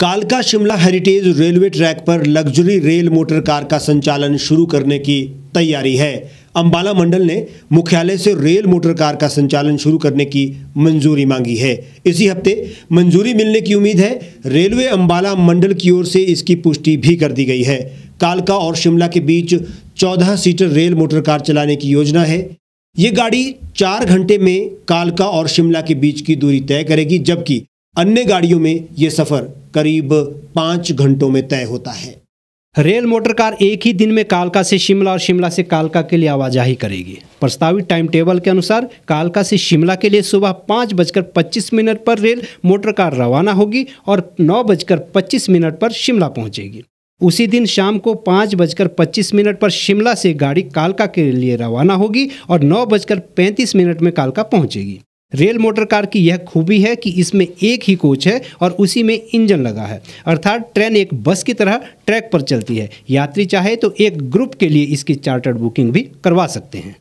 कालका Shimla heritage railway track पर luxury rail motor car का संचालन शुरू करने की तैयारी है। अंबाला मंडल ने मुख्यालय से रेल मोटर कार का संचालन शुरू करने की मंजूरी मांगी है। इसी हफ्ते मंजूरी मिलने की उम्मीद है। रेलवे अंबाला मंडल की ओर से इसकी पुष्टि भी कर दी गई है। कालका और शिमला के बीच 14 सीटर रेल मोटर कार चलाने की योजना है। ये गाड़ी 4 घंटे में कालका और शिमला के बीच की दूरी तय करेगी, जबकि अन्य गाड़ियों में ये सफर करीब 5 घंटों में तय होता है। रेल मोटर कार एक ही दिन में कालका से शिमला और शिमला से कालका के लिए आवाजाही करेगी। प्रस्तावित टाइम टेबल के अनुसार कालका से शिमला के लिए सुबह 5:25 पर रेल मोटर कार रवाना होगी और 9:25 पर शिमला पहुंचेगी। उसी दिन शाम को 5:25 पर शिमला से गाड़ी कालका के लिए रवाना होगी और 9:35 में कालका पहुंचेगी। रेल मोटर कार की यह खूबी है कि इसमें एक ही कोच है और उसी में इंजन लगा है, अर्थात ट्रेन एक बस की तरह ट्रैक पर चलती है। यात्री चाहे तो एक ग्रुप के लिए इसकी चार्टर्ड बुकिंग भी करवा सकते हैं।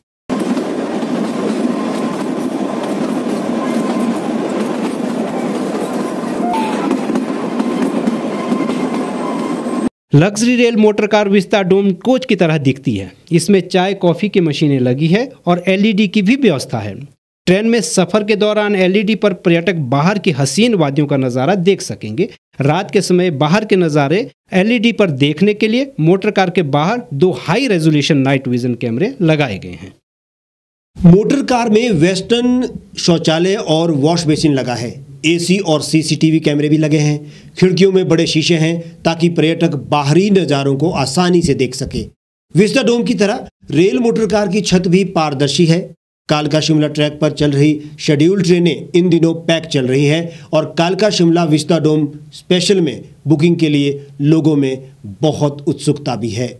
Luxury rail motor car vista dome coach की तरह दिखती है। इसमें चाय कॉफ़ी की मशीनें लगी है और LED की भी व्यवस्था है। ट्रेन में सफर के दौरान LED पर पर्यटक बाहर की हसीन वादियों का नज़ारा देख सकेंगे। रात के समय बाहर के नज़ारे LED पर देखने के लिए मोटर कार के बाहर 2 हाई रेजोल्यूशन नाइट विजन कैमरे लगाए गए हैं। मोटर कार में वेस्टर्न शौचालय और वॉश बेसिन लगा है। AC और CCTV कैमरे भी लगे हैं। खिड़कियों में बड़े शीशे हैं ताकि पर्यटक बाहरी नज़ारों को आसानी से देख सके। विस्टा डोम की तरह रेल मोटर कार की छत भी पारदर्शी है। कालका शिमला ट्रैक पर चल रही शेड्यूल ट्रेनें इन दिनों पैक चल रही हैं और कालका शिमला विस्टा डोम स्पेशल में बुकिंग के लिए लोगों में बहुत उत्सुकता भी है।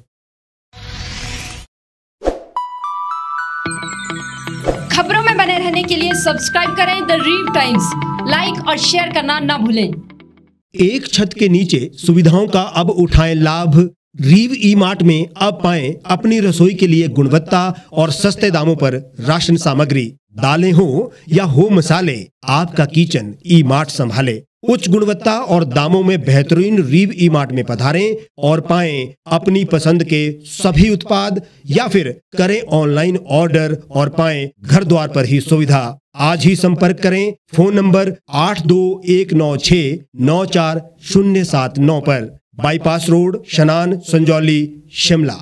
खबरों में बने रहने के लिए सब्सक्राइब करें द रीव टाइम्स, लाइक और शेयर करना ना भूलें। एक छत के नीचे सुविधाओं का अब उठाएं लाभ। रीव ई-मार्ट में अब पाएं अपनी रसोई के लिए गुणवत्ता और सस्ते दामों पर राशन सामग्री। दालें हो या हो मसाले, आपका किचन ई-मार्ट संभाले। उच्च गुणवत्ता और दामों में बेहतरीन रीव ई-मार्ट में पधारें और पाएं अपनी पसंद के सभी उत्पाद, या फिर करें ऑनलाइन ऑर्डर और पाएं घर द्वार पर ही सुविधा। आज ही संपर्क करें फोन नंबर 8219694079 पर। बाईपास रोड, शनान, संजौली, शिमला।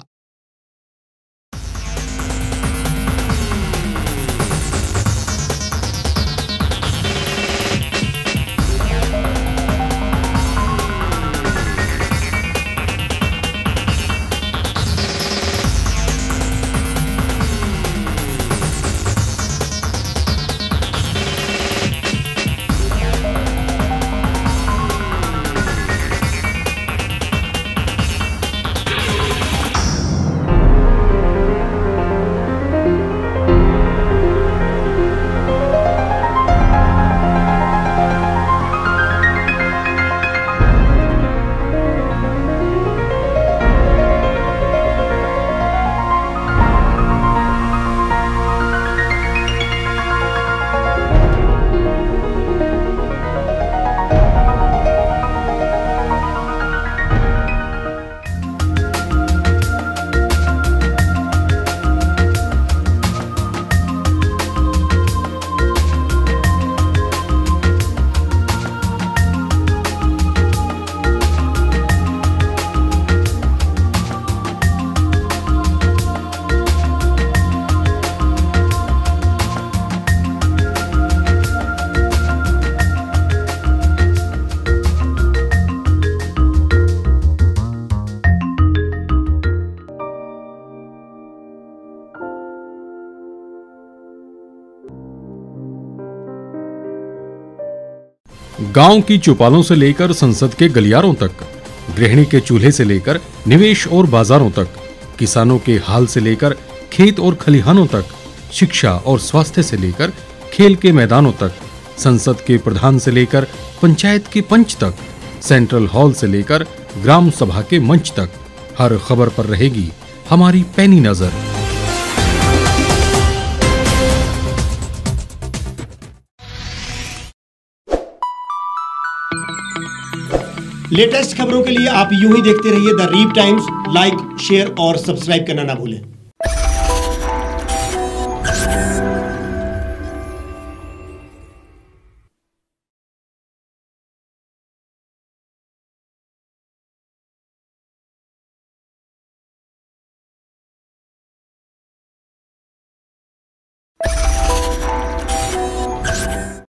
गांव की चौपालों से लेकर संसद के गलियारों तक, गृहिणी के चूल्हे से लेकर निवेश और बाजारों तक, किसानों के हाल से लेकर खेत और खलिहानों तक, शिक्षा और स्वास्थ्य से लेकर खेल के मैदानों तक, संसद के प्रधान से लेकर पंचायत के पंच तक, सेंट्रल हॉल से लेकर ग्राम सभा के मंच तक, हर खबर पर रहेगी हमारी पैनी नजर। लेटेस्ट खबरों के लिए आप यूं ही देखते रहिए the Reap Times. Like, share और सब्सक्राइब करना ना भूलें।